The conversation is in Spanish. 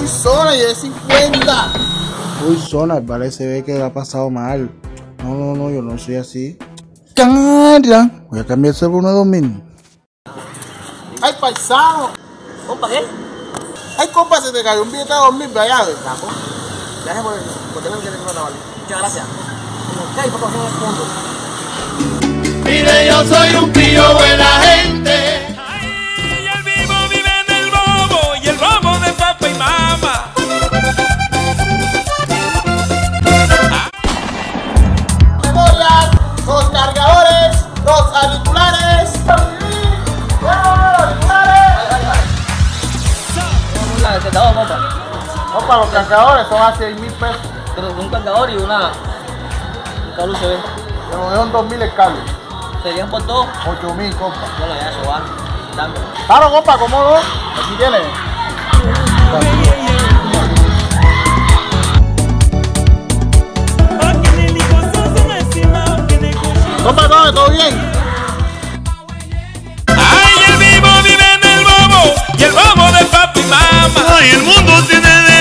Uy, zona, y de 50. Uy, zona, parece ve que la ha pasado mal. No, yo no soy así. Cara, voy a cambiarse por uno de 2000. Ay, paisano. ¿Compa qué? Ay, compa, se te cayó un billete de 2000 de allá, ¿ves? Gracias por tenerme que recordar, vale. Muchas gracias. ¿Qué hay, papá? ¿Qué hay en el fondo? Mire, yo soy un pillo buena gente. Ay, el vivo vive en el bobo y el bobo de papá y mamá. Memorias, los cargadores, los auriculares. Compa, los cargadores son a 6.000 pesos. Pero un cargador y una... un cable USB. Pero son 2.000 el cable. ¿Serían por dos? 8.000, compa. Bueno, ya eso va. Dámelo. Claro, compa, ¿cómo no? Aquí tiene. Compa, ¿todo bien? Ay, el vivo vive en el bobo y el bobo de papá y mamá. Ay, el mundo tiene de